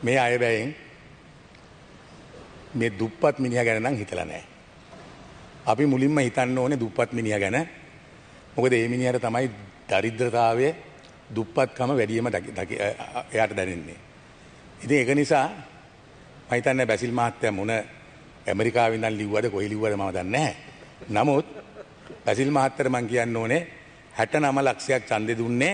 මේ අයවැයෙන් මේ දුප්පත් මිනිහා ගැන නම් හිතලා නැහැ. අපි මුලින්ම හිතන්න ඕනේ දුප්පත් මිනිහා ගැන. මොකද මේ මිනිහට තමයි දරිද්‍රතාවය දුප්පත්කම වැඩිම එයාට දැනෙන්නේ. ඉතින් ඒක නිසා මම හිතන්නේ බැසිල් මහත්තයා මොන ඇමරිකාවේ ඉඳන් ලිව්වද කොහේ ලිව්වද මම දන්නේ නැහැ. නමුත් බැසිල් මහත්තයාට මම කියන්න ඕනේ 69 ලක්ෂයක් ඡන්දෙ දුන්නේ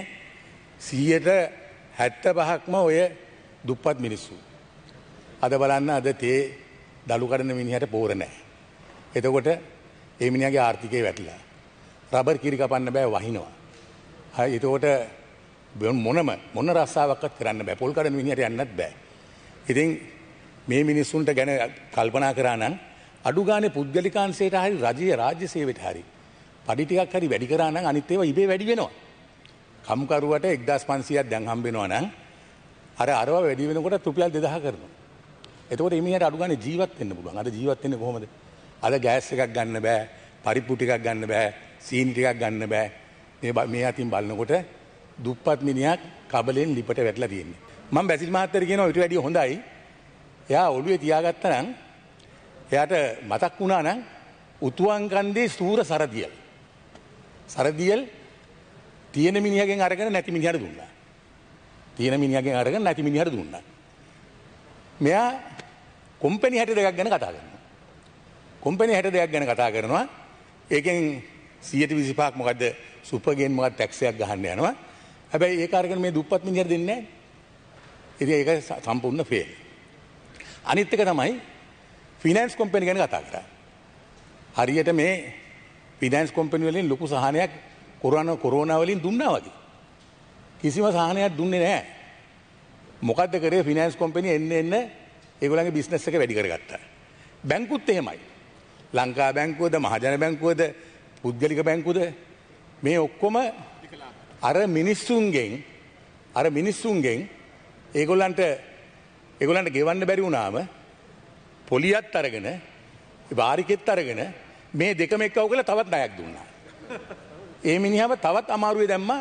75%ක්ම ඔය දුප්පත් මිනිස්සු. අද බලන්න අද තේ දලු කඩන මිනිහට පෝර නැහැ. එතකොට ඒ මිනිහාගේ ආර්ථිකය වැටිලා. රබර් කිරි කපන්න බෑ වහිනවා. හරි එතකොට මොන රස්සාවක්වත් කරන්න බෑ. පොල් කඩන මිනිහට යන්නත් බෑ. ඉතින් මේ මිනිස්සුන්ට ගැන කල්පනා කරා නම් අඩු ගානේ පුද්ගලිකාංශයට හරි රාජ්‍ය සේවයට හරි පඩි ටිකක් හරි වැඩි කරා නම් අනිත් ඒවා ඉබේ වැඩි වෙනවා. කම්කරුවට 1500ක් දැන් හම්බ වෙනවා නම් අරව වැඩි වෙනකොට රුපියල් 2000 කරනවා. එතකොට මේ මිනිහට අඩු ගානේ ජීවත් වෙන්න පුළුවන්. අද ජීවත් වෙන්නේ කොහොමද? අද ගෑස් එකක් ගන්න බෑ, පරිප්පු ටිකක් ගන්න බෑ, සීනි ටිකක් ගන්න බෑ. මේ අතින් බලනකොට දුප්පත් මිනිහා කබලෙන් ලිපට වැටලා තියෙන්නේ. මම බැසිල් මහත්තයාට කියනවා ඊට වැඩිය හොඳයි. එයා ඔළුවේ තියාගත්තා නම් එයාට මතක් වුණා නම් උතුවන් කන්දේ සූර සරදියල්. සරදියල් තියෙන මිනිහගෙන් අරගෙන නැති මිනිහට දුන්නා. තියෙන මිනිහගෙන් අරගෙන නැති මිනිහට දුන්නා. මෙයා කොම්පැනි 62ක් ගැන කතා කරනවා. කොම්පැනි 62ක් ගැන කතා කරනවා. ඒකෙන් 125ක් මොකද්ද සුපර්ගෙන් මොකක්ද ටැක්ස් එකක් ගහන්න යනවා. හැබැයි ඒක අරගෙන මේ දුප්පත් මිනිහට දෙන්නේ නැහැ. ඉතින් ඒක සම්පූර්ණ ෆේල්. අනිත් එක තමයි ෆිනෑන්ස් කොම්පැනි ගැන කතා කරා. හරියට මේ ෆිනෑන්ස් කොම්පැනි වලින් ලොකු සහනයක් කොරෝනා වලින් දුන්නා වගේ. කිසිම සහනයක් දුන්නේ නැහැ. මොකද්ද කරේ ෆිනෑන්ස් කොම්පැනි එන්න ඒගොල්ලන්ගේ බිස්නස් එක වැඩි කරගත්තා. බැංකුත් එහෙමයි. ලංකා බැංකුවද මහජන බැංකුවද පුද්ගලික බැංකුවද මේ ඔක්කොම අර මිනිස්සුන්ගෙන් ඒගොල්ලන්ට ගෙවන්න බැරි වුණාම පොලියත් අරගෙන වාරිකෙත් අරගෙන මේ දෙකම එක්කව කියලා තවත් ණයක් දුන්නා. ඒ මිනිහව තවත් අමාරුවේ දැම්මා.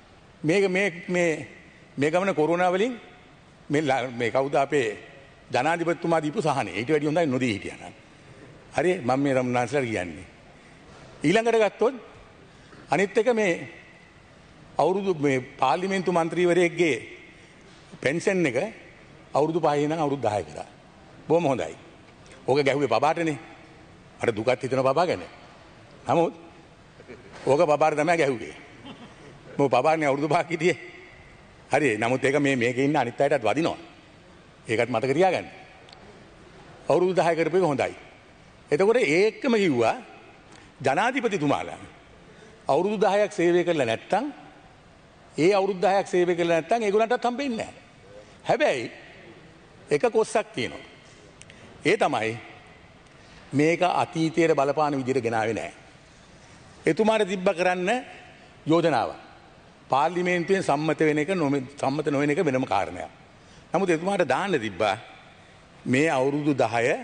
මේ ගමන කොරෝනා වලින් මේ කවුද අපේ ජනාධිපතිතුමා දීපු සහනේ. ඊට වැඩි හොඳයි නොදී හිටියා නම්. හරි මම මේ රම්නාන්සලා කියන්නේ. ඊළඟට ගත්තොත් අනිත් එක මේ අවුරුදු මේ පාර්ලිමේන්තු මන්ත්‍රීවරයෙක්ගේ පෙන්ෂන් එක අවුරුදු 5 ඉඳන් අවුරුදු 10 කරා. බොහොම හොඳයි. ඕක ගැහුවේ බබාටනේ. අර දුකත් හිතන බබා ගැන. නමුත් ඕක බබාට තමයි ගැහුවේ. මොකද බබානේ අවුරුදු 5ක් හිටියේ. හරි. නමුත් ඒක මේකේ ඉන්න අනිත් අයටත් වදිනවා. ඒකත් මතක තියාගන්න. අවුරුදු 10 කරපු එක හොඳයි. එතකොට ඒකම කිව්වා ජනාධිපතිතුමාලා අවුරුදු 10ක් සේවය කළා නැත්තම් අවුරුදු 10ක් සේවය කළා නැත්තම් ඒගොල්ලන්ටත් හම්බෙන්නේ නැහැ. හැබැයි එක කොස්සක් තියෙනවා. ඒ තමයි මේක අතීතයේ බලපාන විදිහට ගෙනාවේ නැහැ. එතුමාට තිබ්බ කරන්න යෝජනාවක්. පාර්ලිමේන්තුවෙන් සම්මත වෙන එක සම්මත නොවන එක වෙනම කාරණයක්. නමුත් එතුමාට දාන්න තිබ්බා මේ අවුරුදු 10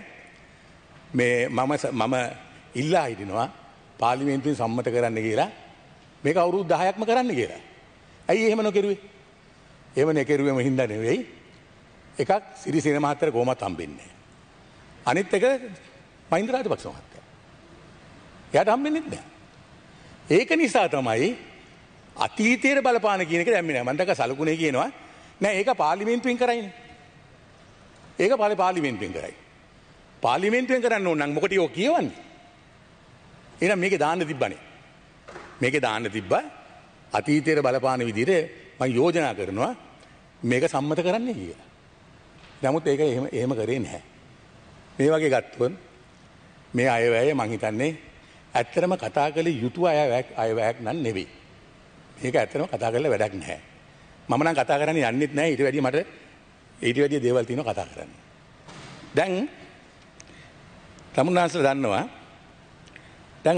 මම ඉල්ලා හිටිනවා පාර්ලිමේන්තුවෙන් සම්මත කරන්න කියලා මේක අවුරුදු 10ක්ම කරන්න කියලා. ඇයි එහෙම නොකරුවේ? එහෙම නොකරුවේම හින්දා නෙවෙයි. එකක් සිරිසේන මහත්තයාට කොහොමත් හම්බෙන්නේ නැහැ. අනිත් එක මහින්ද රාජපක්ෂ මහත්තයා. එයාට හම්බෙන්නේ නැහැ. ඒක නිසා තමයි අතීතයේ බලපාන කියන එක දැම්මේ නැහැ. මම දැක්ක සලකුණේ කියනවා නෑ ඒක පාර්ලිමේන්තුවෙන් කරයිනේ. ඒක පාර්ලිමේන්තුවෙන් කරයි. පාර්ලිමේන්තුවෙන් කරන්න ඕන නම් මොකටද ඔය කියවන්නේ? එහෙනම් මේකේ දාන්න තිබ්බනේ. මේකේ දාන්න තිබ්බා අතීතයේ බලපාන විදිහට මම යෝජනා කරනවා මේක සම්මත කරන්න කියලා. නමුත් ඒක එහෙම කරේ නැහැ. මේ වගේ ගත්තොත් මේ අයවැය මං හිතන්නේ ඇත්තටම කතා කළ යුතු අයවැයක් නන් නෙවෙයි. මේක ඇත්තටම කතා කරලා වැඩක් නැහැ. මම නම් කතා කරන්නේ යන්නෙත් නැහැ. ඊට වැඩිය දේවල් තියෙනවා කතා කරන්න. දැන් තමුන්නාන්සලා දන්නවා දැන්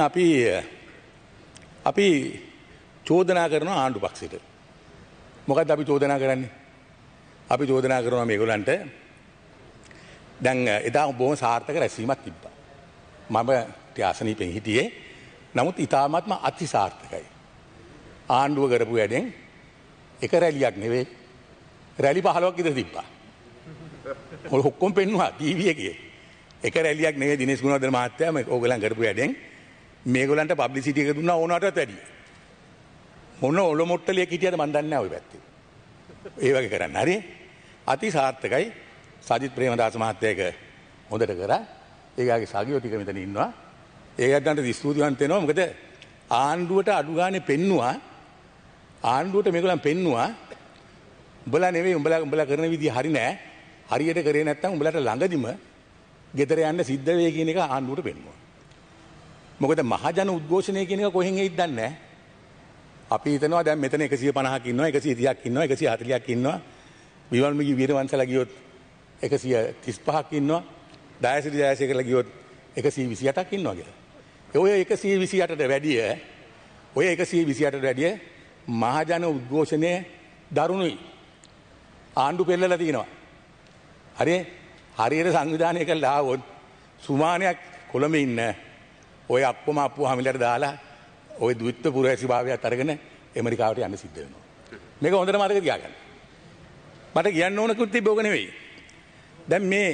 අපි චෝදනා කරනවා ආණ්ඩු පක්ෂයට. මොකද්ද අපි චෝදනා කරන්නේ? අපි චෝදනා කරනවා මේගොල්ලන්ට දැන් එදා බොහොම සාර්ථක රැස්වීමක් තිබ්බා. මම ත්‍යාසනීපෙන් හිටියේ. නමුත් ඉතාමත්ම අතිසාර්ථකයි. ආණ්ඩුව කරපු වැඩෙන් එක රැලියක් නෙවෙයි රැලි 15ක් විතර තිබ්බා. ඔක්කොම පෙන්නුවා ටීවී එකේ. එක රැලියක් නෙවෙයි දිනේෂ් ගුණවර්ධන මහත්තයා මේ ඕගලන් කරපු වැඩෙන් මේගොල්ලන්ට පබ්ලිසිටි එක දුන්නා ඕනටත් වැඩිය. මොන ඔලොමොට්ටලියක් හිටියද මන් දන්නේ නැහැ ওই පැත්තේ. ඒ වගේ කරන්න. හරි. අති සාර්ථකයි. සජිත් ප්‍රේමදාස මහත්තයා එක හොඳට කරා. ඒගාගේ සගියෝ ටික මෙතන ඉන්නවා. ඒගොල්ලන්ට ස්තුතිවන්ත වෙනවා. මොකද ආණ්ඩුවට අඩු ගානේ පෙන්නුවා. ආණ්ඩුවට මේගොල්ලන් පෙන්නුවා. උඹලා නෙවෙයි උඹලා කරන විදිය හරි නෑ. හරියට කරේ නැත්නම් උඹලාට ළඟදිම ගෙදර යන්න සිද්ධ වෙයි කියන එක ආණ්ඩුවට පෙන්නුවා. මොකද මහජන උද්ඝෝෂණය කියන එක කොහෙන් එයිද දන්නේ නැහැ. අපි හිතනවා දැන් මෙතන 150ක් ඉන්නවා 130ක් ඉන්නවා 140ක් ඉන්නවා. විවල්මිගි වීරවංශලා ගියොත් 135ක් ඉන්නවා. ඩයසිරි ජයසේකරලා ගියොත් 128ක් ඉන්නවා කියලා. ඔය 128ට වැඩිය ඔය 128ට වැඩිය මහජන උද්ඝෝෂණයේ දරුණුයි. ආණ්ඩු පෙරලලා තියෙනවා. හරියට සංවිධානය කළා આવොත් සුමානයක් කොළඹ ඉන්න ඔය අප්පම අප්පු හැමිලට දාලා ඔය ද්විත්ව පුරවැසි භාවයත් අරගෙන ඇමරිකාවට යන්න සිද්ධ වෙනවා. මේක හොඳට මතක තියාගන්න. මට කියන්න ඕන කුත් තිබ්බ ඕක නෙවෙයි. දැන් මේ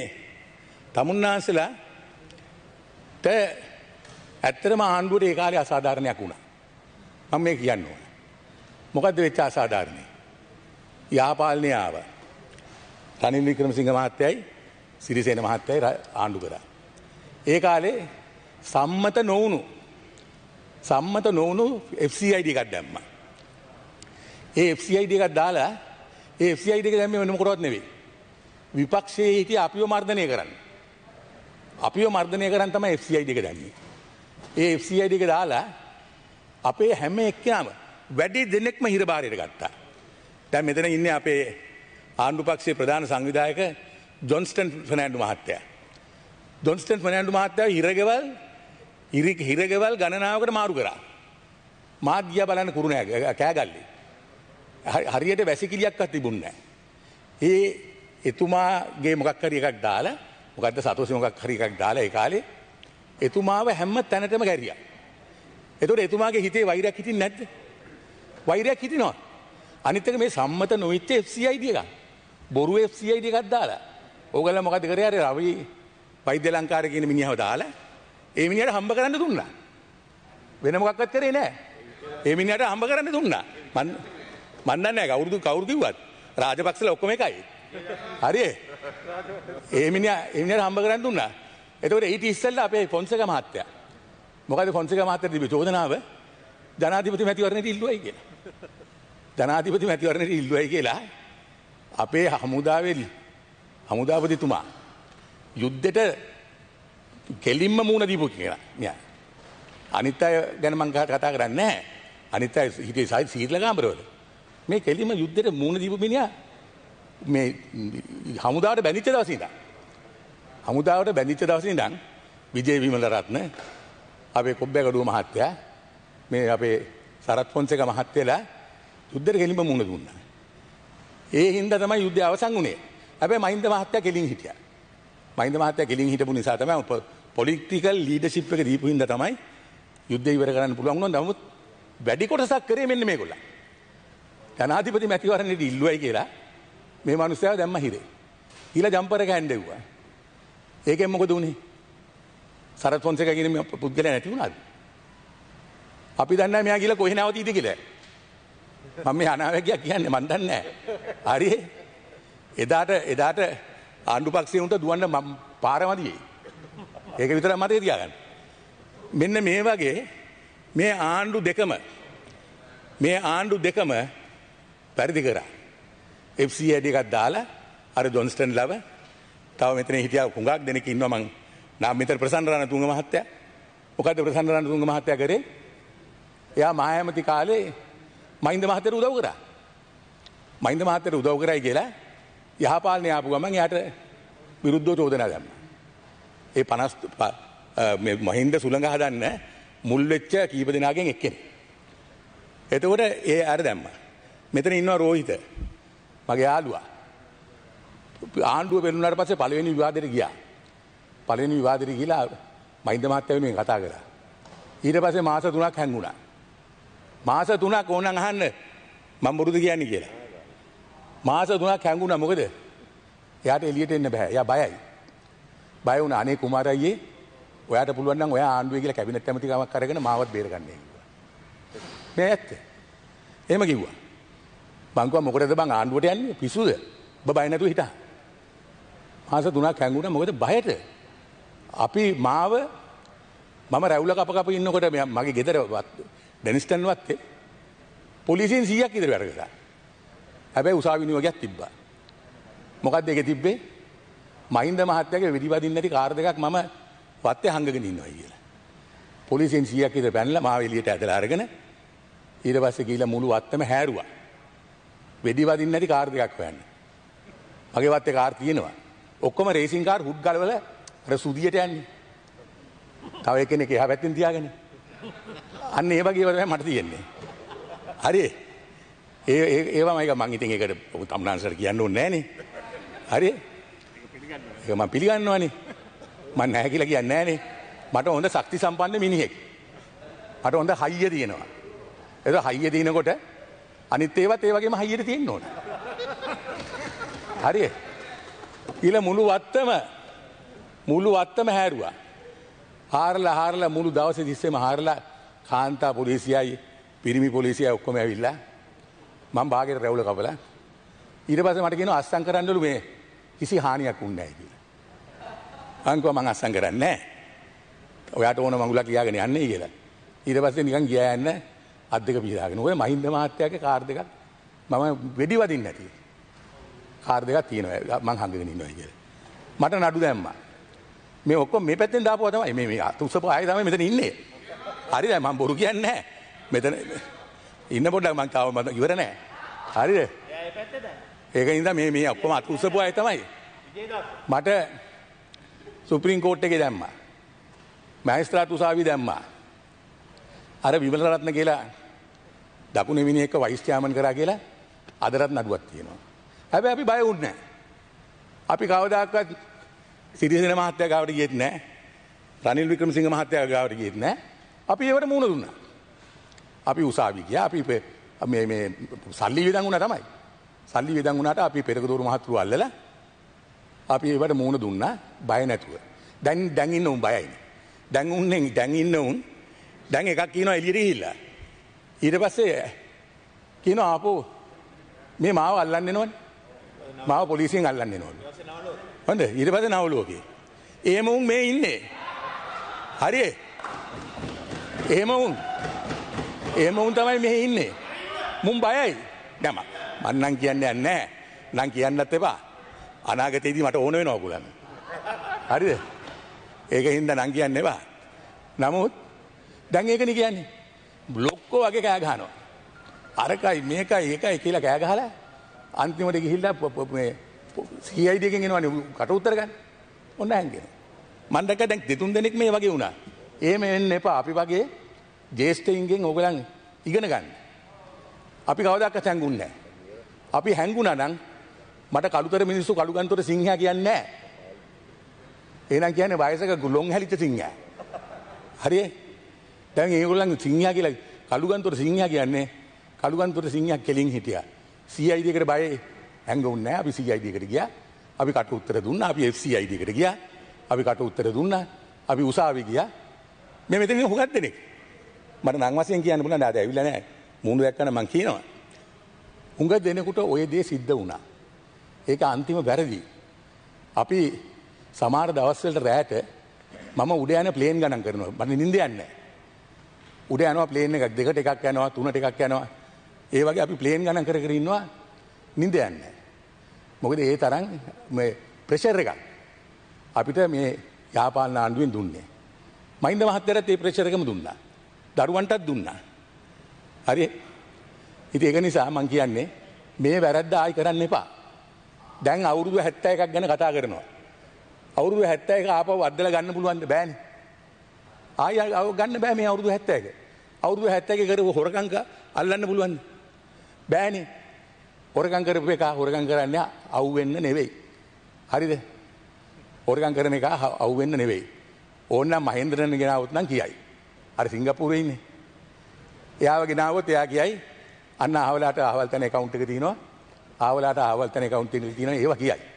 තමුන්නාන්සලාට ඇත්තටම ආණ්ඩුවට ඒ කාලේ අසාධාරණයක් වුණා. මම මේ කියන්න ඕන. මොකද්ද වෙච්ච අසාධාරණේ? යාපාලනය ආවා. රනිල් වික්‍රමසිංහ මහත්තයයි සිරිසේන මහත්තයයි ආණ්ඩු කරා. ඒ කාලේ සම්මත නොවුණු FCID එකක් දැම්මා. ඒ FCID එකක් දාලා ඒ FCID එක දැම්මේ වෙන මොකටවත් නෙවෙයි. විපක්ෂයේ හිටිය අපිව මර්ධනය කරන්න. අපිව මර්ධනය කරන්න තමයි FCID එක දැම්මේ. ඒ FCID එක දාලා අපේ හැම එක්කම වැඩි දෙනෙක්ම හිරබාරයට ගත්තා. දැන් මෙතන ඉන්නේ අපේ ආණ්ඩු පක්ෂයේ ප්‍රධාන සංවිධායක ජොන්ස්ටන් ෆර්නෑන්ඩු මහත්තයා. ජොන්ස්ටන් ෆර්නෑන්ඩු මහත්තයා හිරගෙවල් ගණනාවකට මාරු කරා. මාත් ගියා බලන්න කුරුණෑ කෑගල්ලේ. හරියට වැසිකිළියක්වත් තිබුණේ නැහැ. එතුමාගේ මොකක් හරි එකක් දාලා මොකද්ද සතෝසි මොකක් හරි එකක් දාලා ඒ කාලේ එතුමාව හැම තැනටම ගැරියා. ඒතකොට එතුමාගේ හිතේ වෛරයක් හිටින්නේ නැද්ද? වෛරයක් හිටිනවා. අනිත් එක මේ සම්මත නොවිච්ච FCID එකක්. බොරු FCID එකක් දාලා. ඕගොල්ලෝ මොකද කරේ? අර රවි වෛද්‍ය ලංකාර කියන මිනිහව දාලා ඒ මිනිහට හම්බ කරන්න දුන්නා. වෙන මොකක්වත් කරේ නැහැ. ඒ මිනිහට හම්බ කරන්න දුන්නා. මන් දන්නේ නැහැ කවුරු කිව්වත් රාජපක්ෂලා ඔක්කොම එකයි. හරියේ. ඒ මිනිහට හම්බ කරන්න දුන්නා. එතකොට ඊට ඉස්සෙල්ලා අපේ ෆොන්සේකා මහත්තයා මොකද ෆොන්සේකා මහත්තයා තිබි චෝදනාව ජනාධිපති මැතිවරණයට ඉල්ලුවයි කියලා. ජනාධිපති මැතිවරණයට ඉල්ලුවයි කියලා අපේ හමුදාපතිතුමා යුද්ධෙට කෙලින්ම මූණ දීපු කියලා. අනිත් අය ගැන මම කතා කරන්නේ නැහැ. අනිත් අය හිටියේ සීතල කාමරවල. මේ කෙලින්ම යුද්ධෙට මූණ දීපු මිනිහා මේ හමුදාවට බැඳිච්ච දවසේ ඉඳන්. හමුදාවට බැඳිච්ච දවසේ ඉඳන් විජේ විමලරත්න අපේ කොබ්බෑගඩුව මහත්තයා මේ අපේ සරත් ෆොන්සේකා මහත්තයලා යුද්ධෙට කෙලින්ම මූණ දුන්නා. ඒ හින්දා තමයි යුද්ධය අවසන් වුණේ. හැබැයි මහින්ද මහත්තයා කෙලින් හිටියා. මහින්ද මහත්තයා කෙලින් හිටපු නිසා තමයි පොලිටිකල් ලීඩර්ෂිප් එක දීපු හින්දා තමයි යුද්ධය ඉවර කරන්න පුළුවන් වුණා. නමුත් වැඩි කොටසක් කරේ මෙන්න මේගොල්ලෝ. ජනාධිපති මැතිවරණයට ඉල්ලුවයි කියලා මේ මිනිස්සයා දැම්ම හිරේ. ඊළඟ ජම්පර් එක හැන්දෙව්වා. ඒකෙන් මොකද උනේ? සරත් ෆොන්සේකා කියන පුද්ගලයා නැති වුණාද? අපි දන්නේ නැහැ මෙයා ගිහලා කොහේ නැවතීද කියලා. මම මේ අනාවැකියක් කියන්නේ මන් දන්නේ නැහැ. හරි. එදාට ආණ්ඩු පක්ෂයේ උන්ට දුවන්න පාරමදියේ. ඒක විතරක් මතක තියාගන්න. මෙන්න මේ වගේ මේ ආණ්ඩු දෙකම පරිදි කරා. FCID එකක් දාලා අර ජොන්ස්ටන් ලව තව මෙතන හිටියා හුඟක් දෙනෙක් ඉන්නවා මං නම් මෙතන ප්‍රසන්න රණතුංග මහත්තයා. මොකද්ද ප්‍රසන්න රණතුංග මහත්තයා කරේ? එයා මහායමති කාලේ මහින්ද මහත්තයාට උදව් කරා. මහින්ද මහත්තයාට උදව් කරයි කියලා යහපාලනය ආපු ගමන් එයාට විරුද්ධව චෝදනා දැම්මා. ඒ 50 මේ මහින්ද සුළඟ හදන්න මුල් වෙච්ච කීප දෙනාගෙන් එක්කෙනෙක්. එතකොට ඒ අර දැම්මා. මෙතන ඉන්නවා රෝහිත. මගේ යාළුවා. ආණ්ඩුව පෙළුණාට පස්සේ පළවෙනි විවාදෙට ගියා. පළවෙනි විවාදෙට ගිහලා මහින්ද මහත්තයා වෙනුවෙන් කතා කරා. ඊට පස්සේ මාස 3ක් හැංගුණා. මාස 3ක් ඕනනම් අහන්න මම බොරුද කියන්නේ කියලා. මාස 3ක් හැංගුණා මොකද? එයාට එළියට එන්න බෑ. එයා බයයි. බය වුණා අනේ කුමාර අයියේ ඔයාට පුළුවන් නම් ඔයා ආණ්ඩුවේ කියලා කැබිනට් ඇමතිකමක් අරගෙන මාවත් බේරගන්නයි කිව්වා. මේ ඇත්ත. එහෙම කිව්වා. මං කිව්වා මොකටද බං ආණ්ඩුවට යන්නේ? පිස්සුද? ඔබ බය නැතුව හිටා. මාස 3ක් හැංගුණා මොකද බයට. අපි මම රැවුල කප ඉන්නකොට මගේ ගෙදර ඩෙනිස්ටන් වත්තේ පොලිසියෙන් 100ක් ඉදිරිය වැඩ කළා. හැබැයි උසාවි නියෝගයක් තිබ්බා. මොකක්ද ඒකේ තිබ්බේ? මහින්ද මහත්තයාගේ වෙඩි වදින්න නැති කාර් දෙකක් මම වත්තේ හංගගෙන ඉන්නවා කියලා. පොලිසියෙන් 100ක් ඉදිරිය පැනලා මාව එළියට ඇදලා අරගෙන ඊට පස්සේ ගිහිල්ලා මුළු වත්තම හැරුවා. වෙඩි වදින්න නැති කාර් දෙකක් හොයන්න. මගේ වත්තේ කාර් තියෙනවා. ඔක්කොම රේසින් කාර් හුඩ් ගලවල අර සුදියට යන්නේ. තව එක්කෙනෙක් එහා පැත්තෙන් තියාගෙන. අන්න ඒ වගේ ඒවා තමයි මට තියෙන්නේ. හරි. ඒවා මම ඉතින් ඒකට තම්නාන්සර් කියන්න ඕනේ නෑනේ. හරි. ඒක මම පිළිගන්නවනේ. මම නැහැ කියලා කියන්නේ නෑනේ. මට හොඳ ශක්ති සම්පන්න මිනිහෙක්. මට හොඳ හයිය තියෙනවා. ඒක හයිය දිනකොට අනිත් ඒවත් ඒ වගේම හයියට තියෙන්න ඕන. හරි. ඊළ මුළු වත්තම හැරුවා. හාරලා මුළු දවසේ තිස්සේම හාරලා කාන්තා පොලිසියයි පිරිමි පොලිසියයි ඔක්කොම ඇවිල්ලා මම භාගයට රැවුල කපලා ඊට පස්සේ මට කියනවා අස්සම් කරන්නලු මේ කිසි හානියක් වුන්නේ නැහැ කියලා. මං කිව්වා මං අස්සම් කරන්නේ නැහැ. ඔයාට ඕන මඟුලක් ලියාගෙන යන්නේ කියලා. ඊට පස්සේ නිකන් ගියා යන්න අත් දෙක පිහදාගෙන. ඔය මහින්ද මහත්තයාගේ කාර් දෙකක් මම වෙඩි වදින්න නැති. කාර් දෙකක් තියෙනවා මං හංගගෙන ඉන්නවා කියලා. මට නඩු දැම්මා. මේ ඔක්කොම මේ පැත්තෙන් දාපුවා තමයි මේ අතුස්සපු ආයේ තමයි මෙතන ඉන්නේ. හරිද? මම බොරු කියන්නේ නැහැ. මෙතන ඉන්න පොඩ්ඩක් මං තාම ඉවර නැහැ. හරිද? එයා ඒ පැත්තේද? ඒක නිසා මේ ඔක්කොම අතුස්සපු ආයේ තමයි. මට සුප්‍රීම කෝට් එකේ දැම්මා. මහේස්ත්‍රාත් උසාවියේ දැම්මා. අර විමල රත්න කියලා දකුණේ මිනිහෙක්ව වයිස් චෑමන් කරා කියලා අදටත් නඩුවක් තියෙනවා. හැබැයි අපි බය වුණේ නැහැ. අපි කවදාකවත් සිරිසේන මහත්තයා ගාවට ගියෙත් නැහැ. රනිල් වික්‍රමසිංහ මහත්තයා ගාවට ගියෙත් නැහැ. අපි ඒවට මුණ දුන්නා. අපි උසාවි ගියා. අපි මේ සල්ලි වියදම් වුණා තමයි. සල්ලි වියදම් වුණාට අපි පෙරකදෝරු මහත්තුරු අල්ලලා අපි ඒවට මුණ දුන්නා බය නැතුව. දැන් ඉන්න උන් බයයිනේ. දැන් ඉන්න උන් දැන් එකක් කියනවා එළියට ගිහිල්ලා. ඊට පස්සේ කියනවා ආපෝ මේ මාව අල්ලන්න එනවනේ. මාව පොලිසියෙන් අල්ලන්න එනවලු. හොඳ ඊට පස්සේ නවලුවකේ. එහෙම උන් මේ ඉන්නේ. හරියේ. එහෙම උන් තමයි මෙහි ඉන්නේ. මුන් බයයි. නම මං නම් කියන්නේ නැහැ. නම් කියන්නත් එපා. අනාගතේදී මට ඕන වෙනවා ඔයගොල්ලන්. හරිද? ඒකින්ද නම් කියන්න එපා. නමුත් දැන් ඒකනේ කියන්නේ. බ්ලොක්කෝ වගේ කෑ ගහනවා. අරකයි මේකයි ඒකයි කියලා කෑ ගහලා අන්තිමට ගිහිල්ලා මේ CID එකෙන් එනවනේ කට උත්තර ගන්න. ඔන්න හැංගෙනවා. මම දැක්ක දැන් දෙතුන් දෙනෙක් මේ වගේ වුණා. එහෙම වෙන්න එපා. අපි වගේ ජේෂ්ඨයින්ගෙන් ඕගලන් ඉගෙන ගන්න. අපි කවදාකවත් හැංගුන්නේ නැහැ. අපි හැංගුණා නම් මට කළුතර මිනිස්සු කළුගන්තොට සිංහයා කියන්නේ නැහැ. එහෙනම් කියන්නේ වයසක ලොන් හැලිච්ච සිංහයා. හරියේ? දැන් ඒගොල්ලන් සිංහයා කියලා කළුගන්තොට සිංහයා කියන්නේ කළුගන්තොට සිංහයා කෙලින් හිටියා. CID එකට බය හැංගුන්නේ නැහැ. අපි CID එකට ගියා. අපි කට උත්තර දුන්නා. අපි FCID එකට ගියා. අපි කට උත්තර දුන්නා. අපි උසාවි ගියා. මේ මෙතන ඉන්න හුඟක් දෙනෙක්. මට නම් වශයෙන් කියන්න පුළුවන් නේද? ඇවිල්ලා නැහැ. මූණු දැක්කම මම කියනවා. හුඟ දෙනෙකුට ওই දේ සිද්ධ වුණා. ඒක අන්තිම වැරදි. අපි සමහර දවස්වලට රැට මම උඩ යන ප්ලේන් ගණන් කරනවා. මට නිින්ද යන්නේ නැහැ. උඩ යනවා ප්ලේන් එකක් දෙකට එකක් යනවා තුනට එකක් යනවා. ඒ වගේ අපි ප්ලේන් ගණන් කර කර ඉන්නවා නිින්ද යන්නේ නැහැ. මොකද ඒ තරම් මේ ප්‍රෙෂර් එකක් අපිට මේ යාපාන ආණ්ඩුවෙන් දුන්නේ. මහින්ද මහත්තයාට ඒ ප්‍රෙෂර් එකම දුන්නා. දරුවන්ටත් දුන්නා. හරි. ඉතින් ඒක නිසා මම කියන්නේ මේ වැරද්ද ආයි කරන්න එපා. දැන් අවුරුදු 71ක් ගැන කතා කරනවා. අවුරුදු 71 ආපහු අද්දලා ගන්න පුළුවන් බෑනේ. ආයි ගන්න බෑ මේ අවුරුදු 71. අවුරුදු 71 කරපු හොරකම් අල්ලන්න පුළුවන්ද? බෑනේ. හොරකම් කරපු එක හොරකම් කරන්නේ අවු වෙන්න නෙවෙයි. හරිද? හොරකම් කරන එක අවු වෙන්න නෙවෙයි. ඕනනම් මහේන්ද්‍රන් ගෙනාවොත් නම් කියයි. අර සිංගප්පූරේ ඉන්නේ. එයාව ගෙනාවොත් එයා කියයි අන්න ආවලාට ආවල් තැන account එක තියෙනවා. ආවලාට ආවල් තැන account එක තියෙනවා ඒවා කියයි.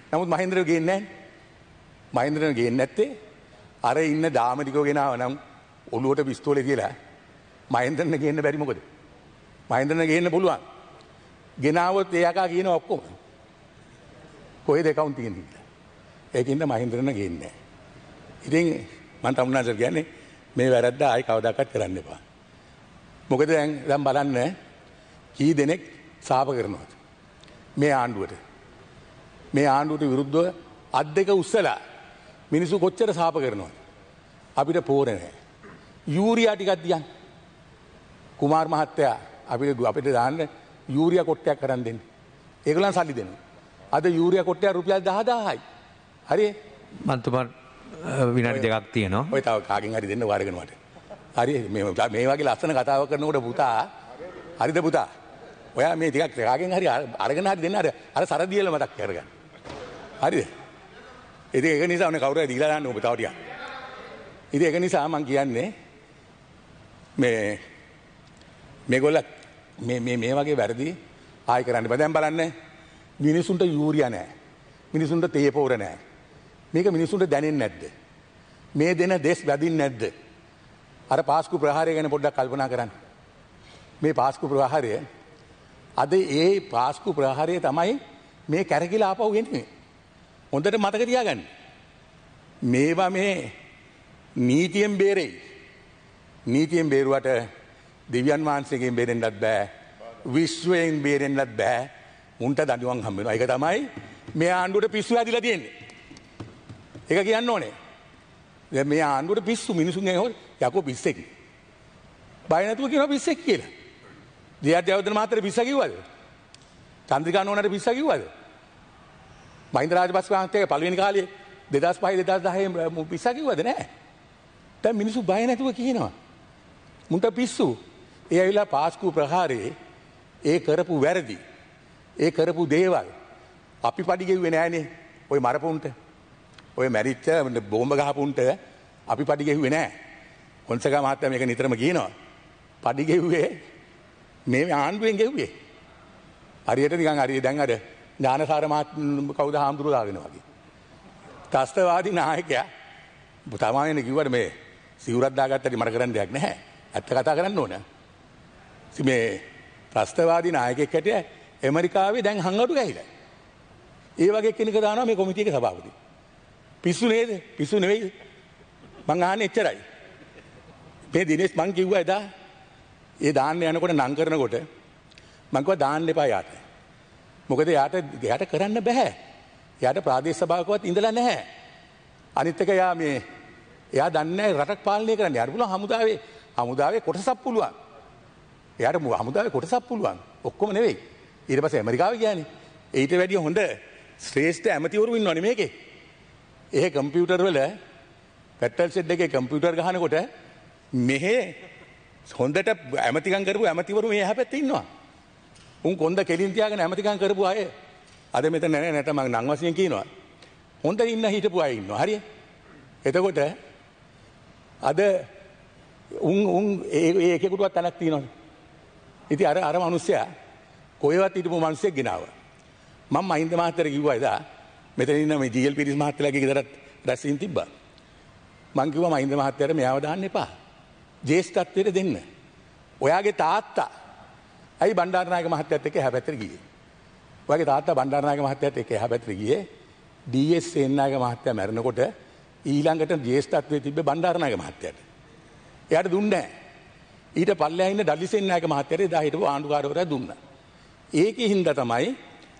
නමුත් මහින්ද්‍රව ගේන්නේ නැහැ. මහින්ද්‍රව ගේන්නේ නැත්තේ අර ඉන්න දාමටිකෝ ගෙනාව නම් ඔළුවට පිස්තෝලේ තියලා මහින්ද්‍රන ගේන්න බැරි මොකද? මහින්ද්‍රන ගේන්න පුළුවන්. ගෙනාවොත් ඒ යකා කියන ඔක්කොම කොහෙද account තියෙන්නේ කියලා. ඒකින්ද මහින්ද්‍රන ගේන්නේ නැහැ. ඉතින් මම තමුන්නාසර් කියන්නේ මේ වැරද්ද ආයි කවදාකවත් කරන්න එපා. මොකද දැන් බලන්න කී දෙනෙක් සාප කරනවද මේ ආණ්ඩුවට. මේ ආණ්ඩුවට විරුද්ධව අත් දෙක උස්සලා මිනිස්සු කොච්චර සාප කරනවද. අපිට පෝර නැහැ. යූරියා ටිකක් දියන්. කුමාර් මහත්තයා අපිට දාන්න යූරියා කොට්ටයක් කරන් දෙන්න. ඒගොල්ලන් සල්ලි දෙනවා. අද යූරියා කොට්ටයක් රුපියල් 10000යි. හරි? මන්තුමාට විනාඩි දෙකක් තියෙනවා. ඔය තව කාගෙන් හරි දෙන්න වාරගෙන මට. හරි මේ වගේ ලස්සන කතාවක් කරනකොට පුතා හරිද පුතා? ඔයා මේ ටිකක් කාගෙන් හරි අරගෙන හරි දෙන්න අර සරදියල මතක් කරගන්න. හරිද? ඉතින් ඒක නිසා ඔන්න කවුරු හරි දීලා දාන්න ඔබ තව ටිකක්. ඉතින් ඒක නිසා මම කියන්නේ මේගොල්ල මේ වගේ වැරදි ආයි කරන්න බෑ. දැන් බලන්න මිනිසුන්ට යූරියා නැහැ. මිනිසුන්ට තේ පොර නැහැ. මේක මිනිසුන්ට දැනෙන්නේ නැද්ද? මේ දෙන දෙස් වැදින්නේ නැද්ද? අර පාස්කු ප්‍රහාරය ගැන පොඩ්ඩක් කල්පනා කරන්න. මේ පාස්කු ප්‍රහාරය අද ඒ පාස්කු ප්‍රහාරය තමයි මේ කැරකිලා ආපහු එන්නේ. හොඳට මතක තියාගන්න. මේවා මේ නීතියෙන් බේරෙයි. නීතියෙන් බේරුවට දෙවියන් වහන්සේගෙන් බේරෙන්නත් බෑ. විශ්වයෙන් බේරෙන්නත් බෑ. උන්ට දඬුවම් හම්බ වෙනවා. ඒක තමයි මේ ආණ්ඩුවට පිස්සු හැදිලා තියෙන්නේ. ඒක කියන්න ඕනේ. දැන් මේ ආණ්ඩුවට පිස්සු මිනිසුන්ගේ යකෝ පිස්සෙක්. බය නැතුව කියනවා පිස්සෙක් කියලා. ජයවර්ධන මහත්තයා පිස්සා කිව්වද? චන්ද්‍රිකා නෝනාට පිස්සා කිව්වද? මහින්ද රාජපක්ෂ මහත්තයාගේ පළවෙනි කාලේ 2005 2010 පිස්සා කිව්වද නැහැ? දැන් මිනිස්සු බය නැතුව කියනවා. මුන්ට පිස්සු. ඒ ඇවිල්ලා පාස්කු ප්‍රහාරේ ඒ කරපු වැරදි. ඒ කරපු දේවල් අපි පඩි ගෙව්වේ නෑනේ. ওই මරපුන්ට. ඔය මැරිච්ච බෝම්බ ගහපුන්ට අපි පඩි ගෙව්වේ නෑ. කොන්සේකා මහත්තයා මේක නිතරම කියනවා. පඩි ගෙව්වේ මේ ආණ්ඩුවෙන් ගෙව්වේ. හරියට නිකන් හරිය දැන් අර ඥානසාර කවුද හාමුදුරුවෝ දාගෙන වගේ. ත්‍ස්තවාදී නායකයා තමයි කිව්වට මේ සිවුරක් දාගත්තට මට කරන්න දෙයක් නැහැ. ඇත්ත කතා කරන්න ඕන. මේ ත්‍ස්තවාදී නායකයෙක් හැටියට ඇමරිකාවේ දැන් හංගඩු ගහිලා. ඒ වගේ කෙනෙක් දානවා මේ කොමිටියේක සභාපති. පිස්සු නේද? පිස්සු නෙවෙයි. මං අහන්නේ එච්චරයි. මේ දිනේෂ් මං කිව්වා එදා ඒ දාන්න යනකොට නම් කරනකොට මං කිව්වා දාන්න එපා යාට. මොකද යාට කරන්න බෑ. යාට ප්‍රාදේශ සභාවකවත් ඉඳලා නැහැ. අනිත් එක එයා දන්නේ රටක් පාලනය කරන්න. යාට පුළුවන් හමුදාවේ කොටසක් පුළුවන්. එයාට හමුදාවේ කොටසක් පුළුවන්. ඔක්කොම නෙවෙයි. ඊට පස්සේ ඇමරිකාව කියන්නේ ඊට වැඩිය හොඳ ශ්‍රේෂ්ඨ ඇමතිවරු ඉන්නවනේ මේකේ. ඒ කම්පියුටර් වල පැටල් සෙට් එකේ කම්පියුටර් ගහනකොට මෙහෙ හොඳට ඇමතිකම් කරපු ඇමතිවරු මේ එහා පැත්තේ ඉන්නවා. උන් කොන්ද කෙලින් තියාගෙන ඇමතිකම් කරපු අය අද මෙතන නැට මම නම් වශයෙන් කියනවා. හොඳ ඉන්න හිටපු අය ඉන්නවා. හරිය. එතකොට අද උන් ඒ එකෙකුටවත් තැනක් තියෙනවද? ඉතින් අර මිනිස්සයා කොහෙවත් හිටපු මිනිස්සෙක් ගෙනාවා. මම මහින්ද මහත්තයාට කිව්වා එදා මෙතන ඉන්න මේ ජී.එල්. පිරිස් මහත්තයාගේ ගෙදරත් රැස්වීම තිබ්බා. මං කිව්වා මහින්ද මහත්තයාට මෙයාව දාන්න එපා. ජේෂ්ඨත්වයට දෙන්න. ඔයාගේ තාත්තා ඇයි බණ්ඩාරනායක මහත්තයත් එක්ක එහා පැත්තට ගියේ? ඔයාගේ තාත්තා බණ්ඩාරනායක මහත්තයත් එක්ක එහා පැත්තට ගියේ ඩී.එස්. සේනානායක මහත්තයා මැරෙනකොට ඊළඟට ජේෂ්ඨත්වයේ තිබ්බේ බණ්ඩාරනායක මහත්තයාට. එයාට දුන්නේ නැහැ. ඊට පල්ලෙහා ඉන්න ඩඩ්ලි සේනානායක මහත්තයාට එදා හිටපු ආණ්ඩුකාරවරයා දුන්නා. ඒකේ හින්දා තමයි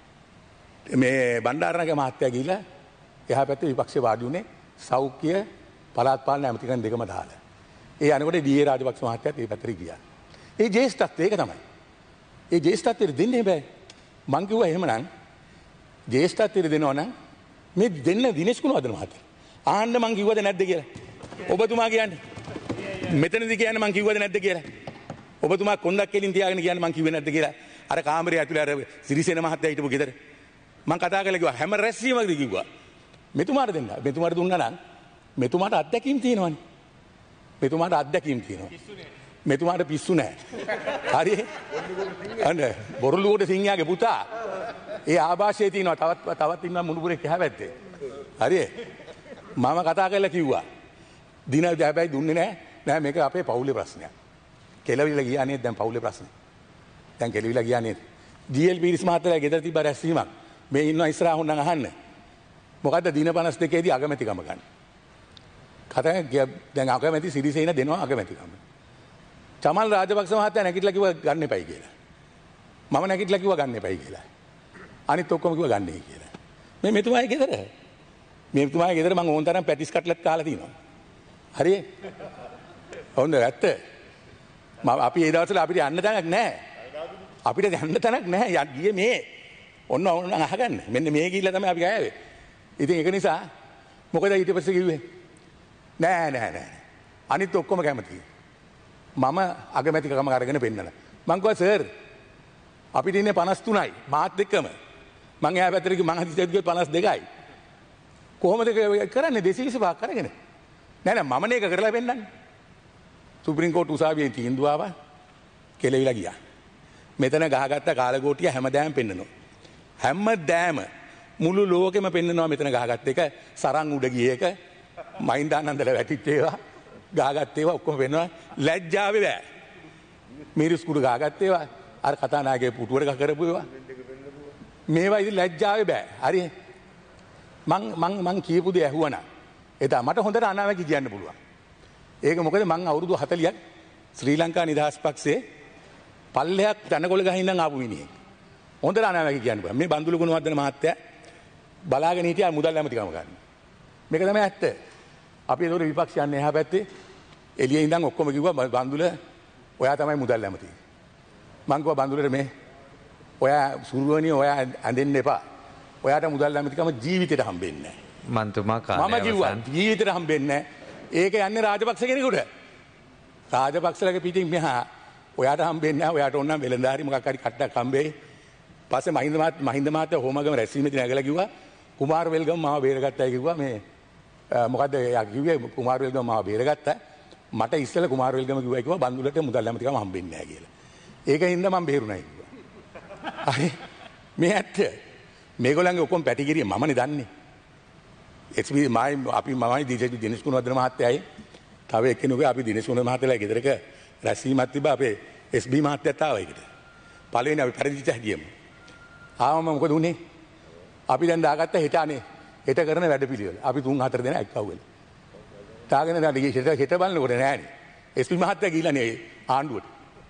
මේ බණ්ඩාරනායක මහත්තයා ගිහිල්ලා එහා පැත්තේ විපක්ෂේ වාඩි උනේ සෞඛ්‍ය පළාත් පාලන ඇමතිකම් දෙකම දාලා. ඒ අනකොට ඩී.ඒ. රාජපක්ෂ මහත්තයාත් ඒ පැත්තට ගියා. ඒ ජේෂ්ඨත්වය ඒක තමයි. ඒ ජේෂ්ඨත්වයට දෙන්නේ බෑ. මං කිව්වා එහෙමනම් ජේෂ්ඨත්වයට දෙනවා නම් මේ දෙන්න දිනේෂ් කුණවර්ධන මහත්තයා. ආන්න මං කිව්වද නැද්ද කියලා. ඔබතුමා කියන්නේ. මෙතනදි කියන්නේ මං කිව්වද නැද්ද කියලා. ඔබතුමා කොන්දක් කෙලින් තියාගෙන කියන්නේ මං කිව්වේ නැද්ද කියලා. අර කාමරේ ඇතුලේ අර සිරිසේන මහත්තයා හිටපු ගෙදර. මං කතා කරලා කිව්වා හැම රැස්වීමකදී කිව්වා. මෙතුමාට දෙන්න. මෙතුමාට දුන්නා නම් මෙතුමාට අත්දැකීම් තියෙනවනේ. මෙතුමාට අත්දැකීම් තියෙනවා. මෙතුමාට පිස්සු නෑ. හරි අන්න බොරලුවට සිංහයාගේ පුතා ඒ ආభాෂයේ තියෙනවා තවත් ඉන්නවා මුණුපුරේ කහ පැත්තේ. හරි මම කතා කරලා කිව්වා දින හැබැයි දුන්නේ නෑ මේක අපේ පවුලේ ප්‍රශ්නයක්. කෙලවිලා ගියා නේද දැන් පවුලේ ප්‍රශ්නේ. දැන් කෙලවිලා ගියා නේද? GL පීරිස් මහත්තයා ගෙදර තිබ්බ රැස්වීමක්. මේ ඉන්නවා ඉස්සරහ හොන්නම් අහන්න. මොකද්ද දින 52 දී අගමැතිකම ගන්න. කතා දැන් අගමැති සිරිසේන දෙනවා අගමැතිකම. චමල් රාජපක්ෂ මහත්තයා නැගිටලා කිව්වා ගන්න එපයි කියලා. මම නැගිටලා කිව්වා ගන්න එපයි කියලා. අනිත් ඔක්කොම කිව්වා ගන්නයි කියලා. මේ මෙතුමාගේ ගෙදර. මෙතුමාගේ ගෙදර මම ඕන තරම් පැටිස් කට්ලට් කාලා තිනවා. හරි? හොඳ ඇත්ත. අපි ඒ දවස්වල අපිට යන්න තැනක් නැහැ. අපිට යන්න තැනක් නැහැ. ගියේ මේ ඔන්න අහගන්න. මෙන්න මේ ගිහිල්ලා තමයි අපි ගෑවේ. ඉතින් ඒක නිසා මොකද ඊට පස්සේ කිව්වේ? නෑ. අනිත් ඔක්කොම කැමතියි. මම අගමැතිකම අරගෙන පෙන්නලා. මං කිව්වා සර් අපිට ඉන්නේ 53යි මාත් එක්කම. මං එහා පැත්තට ගිහ මං හිතුවේ 52යි. කොහොමද කරන්නේ 225ක් අරගෙන? නෑ මම මේක කරලා පෙන්නන්නේ. සුප්‍රීම කෝට් උසාවියේ තීන්දුව ආවා. කෙලවිලා ගියා. මෙතන ගහගත්ත කාලගෝටිය හැමදාම පෙන්නනවා. හැමදාම මුළු ලෝකෙම පෙන්නනවා මෙතන ගහගත්ත එක සරන් උඩ ගිය එක මහින්දානන්දලා වැටිච්ච ඒවා ගහගත්ත ඒවා ඔක්කොම පෙන්නනවා. ලැජ්ජාවේ බෑ. මිරිස් කුඩු ගහගත්ත ඒවා අර කතානායකගේ පුටුවට කරපු ඒවා මේවා ඉතින් ලැජ්ජාවේ බෑ. හරි මං කියපු දේ ඇහුවනම් එදා මට හොඳට අනාවැකි කියන්න පුළුවන්. ඒක මොකද මං අවුරුදු 40ක් ශ්‍රී ලංකා නිදහස් පක්ෂයේ පල්ලෙයක් ජනකොළ ගහින් ඉඳන් ආපු මිනිහෙක්. හොඳට අනාවැකි කියන්න පුළුවන්. මේ බන්දුල ගුණවර්ධන මහත්තයා බලාගෙන හිටියා මුදල් ඇමතිකම ගන්න. මේක තමයි ඇත්ත. අපි ඒතකොට විපක්ෂයන් එහා පැත්තේ එළියේ ඉඳන් ඔක්කොම කිව්වා බන්දුල ඔයා තමයි මුදල් ඇමති. මං කිව්වා බන්දුලට මේ ඔයා සුරුවණිය ඔයා ඇඳෙන්න එපා. ඔයාට මුදල් ඇමතිකම ජීවිතේට හම්බෙන්නේ නැහැ. මන්තුමා කාලේ මම කිව්වා ජීවිතේට හම්බෙන්නේ නැහැ. ඒක යන්නේ රාජපක්ෂ කෙනෙකුට. රාජපක්ෂලගේ පිටින් මෙහා ඔයාට හම්බෙන්නේ නැහැ. ඔයාට ඕන නම් වෙලඳාරි මොකක් හරි කට්ටක් හම්බෙයි. පස්සේ මහින්ද මහත්තයා හෝමගම රැස්වීමේදී නැගලා කිව්වා කුමාර වෙල්ගම මාව බේරගත්තයි කිව්වා මේ මොකද්ද එයා කිව්වේ කුමාර වෙල්ගම මාව බේරගත්තා. මට ඉස්සෙල්ලා කුමාර වෙල්ගම කිව්වා බන්දුලට මුදල් ඇමතිකම හම්බෙන්නේ නැහැ කියලා. ඒකින්ද මම බේරුණා කිව්වා. හරි මේ ඇත්ත. මේගොල්ලන්ගේ ඔක්කොම පැටිගිරිය මමනේ දන්නේ. මමයි දිනේෂ් ගුණවර්ධන මහත්තයයි තව එක්කෙනෙකුගේ අපි දිනේෂ් ගුණවර්ධන මහත්තයලා ගෙදරක රැස්වීමක් තිබ්බා අපේ SB මහත්තයාත් ආවා ඒකට. පළවෙනි අපි පරිදිච්ච හැදියම. ආවම මොකද උනේ? අපි දැන් දාගත්ත හෙට කරන වැඩපිළිවෙල. අපි 3-4 දෙනා එක්කවුවල. දාගෙන හෙට බලනකොට නෑනේ. SB මහත්තයා ගිහිල්ලා නේ ආණ්ඩුවට.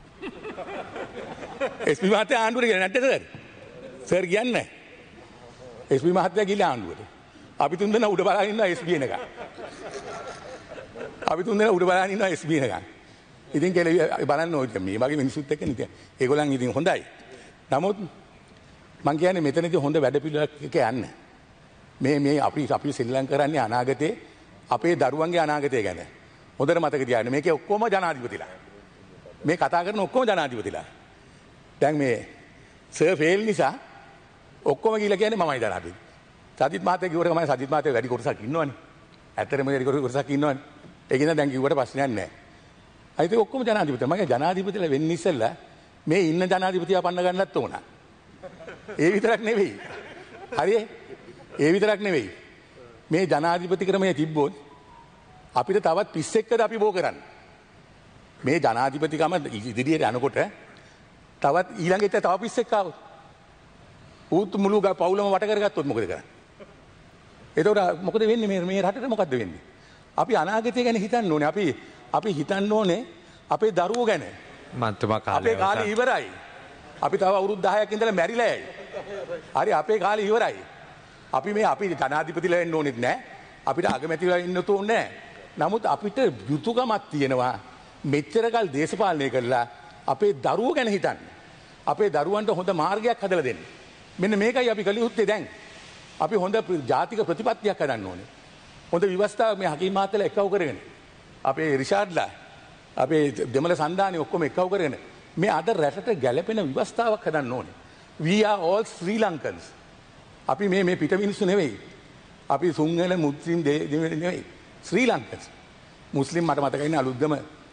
SB මහත්තයා ආණ්ඩුවට ගියා නැත්තේ සර්? සර් කියන්නේ SB මහත්තයා ගිහිල්ලා ආණ්ඩුවට. අපි 3 දෙනා උඩ බලන් ඉන්නවා SB එකක. අපි 3 දෙනා උඩ බලන් ඉන්නවා SB එකක. ඉතින් කෙලෙවි බලන්න ඕනේ මේ වගේ මිනිස්සුත් එක්ක නේ. ඒගොල්ලන් ඉතින් හොඳයි. නමුත් මං කියන්නේ මෙතනදී හොඳ වැඩපිළිවෙලක් යන්න. මේ අපි ශ්‍රී ලංකාවේ අනාගතේ අපේ දරුවන්ගේ අනාගතය ගැන හොඳට මතක තියාගන්න. මේකේ ඔක්කොම ජනාධිපතිලා. මේ කතා කරන ඔක්කොම ජනාධිපතිලා. දැන් මේ සර් ෆේල් නිසා ඔක්කොම ගිහලා කියන්නේ මමයි ජනාධිපති. සජිත් මහත්තයා කිව්වට තමයි සජිත් මහත්තයා වැඩි කොටසක් ඉන්නවනේ. ඇත්තටම වැඩි කොටසක් ඉන්නවනේ. ඒකින්ද දැන් කිව්වට ප්‍රශ්නයක් නැහැ. අයිති ඔක්කොම ජනාධිපති. මගේ ජනාධිපතිලා වෙන්න ඉස්සෙල්ලා මේ ඉන්න ජනාධිපතියා පන්න ගන්නත් ඕන. ඒ විතරක් නෙවෙයි. හරියේ? ඒ විතරක් නෙවෙයි. මේ ජනාධිපති ක්‍රමය තිබ්බොත් අපිට තවත් පිස්සෙක්කද අපි බෝ කරන්නේ. මේ ජනාධිපතිකම ඉදිරියට යනකොට තවත් ඊළඟට තව පිස්සෙක් ආවොත් ඌත් මුළු පවුලම වට කරගත්තොත් මොකද කරන්නේ? එතකොට මොකද වෙන්නේ මේ රටට මොකද්ද වෙන්නේ? අපි අනාගතය ගැන හිතන්න ඕනේ. අපි හිතන්න ඕනේ අපේ දරුවෝ ගැන. මන්තුමා කාලේ අපේ කාලේ ඉවරයි. අපි තව අවුරුදු 10ක් ඉඳලා මැරිලා යයි. හරි අපේ කාලේ ඉවරයි. අපි ජනාධිපතිලා වෙන්න ඕනෙත් නැහැ. අපිට අගමැතිලා ඉන්න ඕනේ නැහැ. නමුත් අපිට යුතුයකමක් තියෙනවා මෙච්චරකල් දේශපාලනය කරලා අපේ දරුවෝ ගැන හිතන්න. අපේ දරුවන්ට හොඳ මාර්ගයක් හදලා දෙන්න. මෙන්න මේකයි අපි කළ යුත්තේ දැන්. අපි හොඳ ජාතික ප්‍රතිපත්තියක් හදන්න ඕනේ. හොඳ ව්‍යවස්ථාවක් මේ හකීම් මහත්තයලා එක්කව කරගෙන. අපේ රිෂාඩ්ලා අපේ දෙමළ සන්ධානය ඔක්කොම එක්කව කරගෙන මේ අද රටට ගැළපෙන ව්‍යවස්ථාවක් හදන්න ඕනේ. We are all Sri Lankans. අපි මේ පිට මිනිස්සු නෙවෙයි. අපි සිංහල මුස්ලිම් නෙවෙයි. ශ්‍රී ලංකන්ස්. මුස්ලිම් මට මතකයි ඉන්නේ අලුත්ගම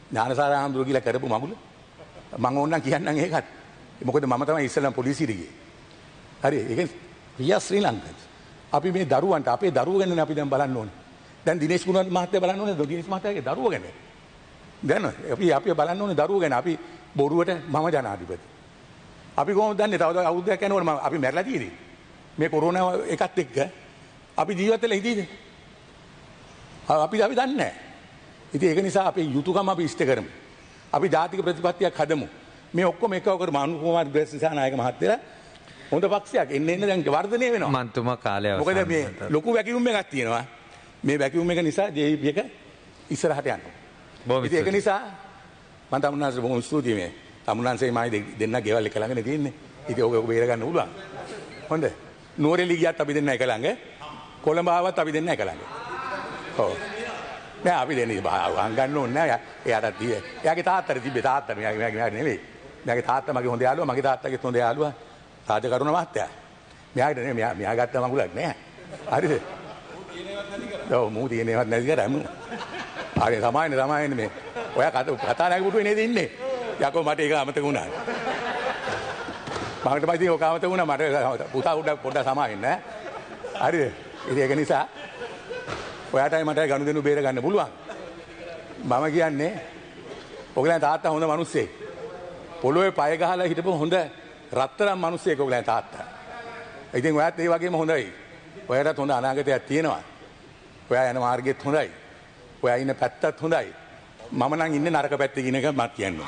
ඥානසාර හාමුදුරුවෝ කියලා කරපු මගුල මම ඕනනම් කියන්නම් ඒකත්. මොකද මම තමයි ඉස්සෙල්ලාම පොලිසියට ගියේ. හරි ඒක රියා ශ්‍රී ලංකා. අපි මේ දරුවන්ට අපේ දරුවෝ ගැන අපි දැන් බලන්න ඕනේ. දැන් දිනේෂ් ගුණවර්ධන මහත්තයා බලන්න ඕනේ දිනේෂ් මහත්තයාගේ දරුවෝ ගැන. දැන් අපි බලන්න ඕනේ දරුවෝ ගැන. අපි බොරුවට මම ජනාධිපති. අපි කොහොමද දන්නේ තව අවුරුද්දක් යනකොට අපි මැරලා තියෙන්නේ. මේ කොරෝනා එකත් එක්ක අපි ජීවත් වෙලා හිටියේද? අපි දන්නේ නැහැ. ඉතින් ඒක නිසා අපේ යුතුයකම අපි ඉෂ්ට කරමු. අපි ජාතික ප්‍රතිපත්තියක් හදමු. මේ ඔක්කොම එකව කරමු. අනුර කුමාර බ්‍රෙස්සිසානායක මහත්තයලා හොඳ පක්ෂයක් එන්න දැන් වර්ධනය වෙනවා. මන්තුමා කාලය අවසන්. මොකද මේ ලොකු වැකියුම් එකක් තියෙනවා. මේ වැකියුම් එක නිසා JVP එක ඉස්සරහට යනවා. ඉතින් ඒක නිසා මම තමුන්නාන්සේ බොහොම ස්තුතියි මේ. තමුන්නාන්සේ මයි දෙන්න ගෙවල් එක ළඟනේ තියෙන්නේ. ඉතින් ඔක බේර ගන්න පුළුවන්. හොඳ. නෝරෙලි ගියත් අපි දෙන්න එක ළඟ. කොළඹ ආවත් අපි දෙන්න එක ළඟ. ඔව්. නෑ අපි දෙන්නේ වහන් ගන්න ඕනේ නෑ. එයාට එයාගේ තාත්තට තිබ්බේ තාත්තා මෙයාගේ නෙවෙයි. මෙයාගේ තාත්තා මගේ හොඳ යාළුවා. මගේ තාත්තගේ හොඳ යාළුවා රාජකරුණ මහත්තයා. මෙයාට නේ මෙයා ගත්ත මගුලක් නෑ. හරිද? ඔව් මූ තියෙනේවත් නැති කරාම. ආගේ සමායනේ මේ. ඔයා කතා නැගි පුටුවේ නේද ඉන්නේ? යකෝ මට ඒක අමතක වුණා. මකට පස්සේ ඔක අමතක වුණා මට පුතා උඩ පොඩ්ඩක් සමාවෙන්න ඈ. හරිද? ඉතින් ඒක නිසා ඔයාටයි මටයි ගනුදෙනු බේර ගන්න පුළුවන්. මම කියන්නේ ඔයගලන් තාත්තා හොඳ මිනිස්සෙක්. පොළොවේ පය ගහලා හිටපු හොඳ රත්තරන් මිනිස්සෙක් ඔයගලන් තාත්තා. ඉතින් ඔයාත් ඒ වගේම හොඳයි. ඔයාටත් හොඳ අනාගතයක් තියෙනවා. ඔයා යන මාර්ගෙත් හොඳයි. ඔයා ඉන්න පැත්තත් හොඳයි. මම නම් ඉන්නේ නරක පැත්තේ කියන එක මත් කියන්නේ.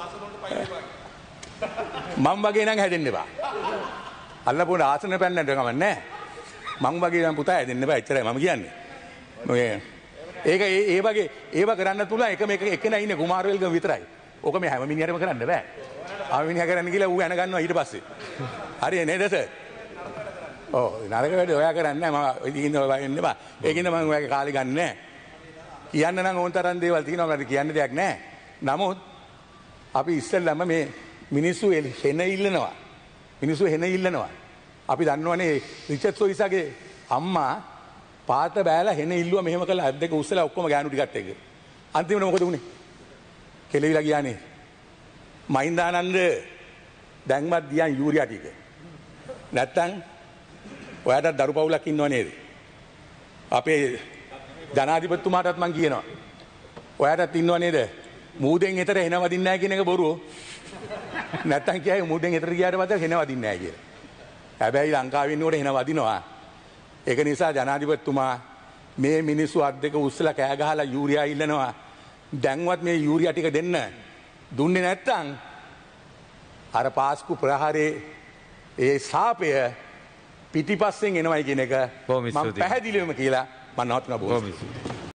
මම වගේ නම් හැදෙන්න එපා. අල්ලපුවට ආසන පැන්නට ගමන් නැහැ. මම වගේ නම් පුතා හැදෙන්න එපා. එච්චරයි මම කියන්නේ. ඒක ඒ වගේ ඒව කරන්න පුළුවන් එකම ඉන්නේ කුමාරවේල්ගම විතරයි. ඕක මේ හැම මිනිහටම කරන්න බෑ. ආව මිනිහා කරන්න කියලා ඌ යන ගන්නවා ඊට පස්සේ. හරිය නේද සර්? ඔව් නරක වැඩ ඔයා කරන්නේ නැහැ. මම ඉතින් ඔය එන්න බා. ඒකින්ද මම ඔයාගේ කාලේ ගන්න නැහැ. කියන්න නම් ඕන තරම් දේවල් තියෙනවා මට කියන්න දෙයක් නැහැ. නමුත් අපි ඉස්සෙල්ලාම මේ මිනිස්සු හෙන ඉල්ලනවා. මිනිස්සු හෙන ඉල්ලනවා. අපි දන්නවනේ රිචඩ් සොයිසගේ අම්මා පාත බෑලා හෙන ඉල්ලුවා මෙහෙම කළා අත් දෙක උස්සලා ඔක්කොම ගෑනු ටිකත් එක්ක. අන්තිමට මොකද වුනේ? කෙලවිලා ගියානේ. මහින්දානන්ද දැන්වත් දියන් යූරියා ටික. නැත්තම් ඔයාට දරු පවුලක් ඉන්නව නේද? අපේ ජනාධිපතිතුමාටත් මං කියනවා. ඔයාටත් ඉන්නව නේද? මූදෙන් එතර හෙන වදින්නේ නැහැ කියන එක බොරුව. නැත්තම් කියයි මූදෙන් එතර ගියාට පස්සේ හෙන වදින්නේ නැහැ කියලා. හැබැයි ලංකාවේ ඉන්නකොට හෙන වදිනවා. ඒක නිසා ජනාධිපතිතුමා මේ මිනිස්සු අත් දෙක උස්සලා කෑ ගහලා යූරියා ඉල්ලනවා. දැන්වත් මේ යූරියා ටික දෙන්න. දුන්නේ නැත්තම් අර පාස්කු ප්‍රහාරයේ ඒ සාපය පිටිපස්සෙන් එනවයි කියන එක මම පැහැදිලිවම කියලා මම නවත්වනවා බොහොම ස්තුතියි.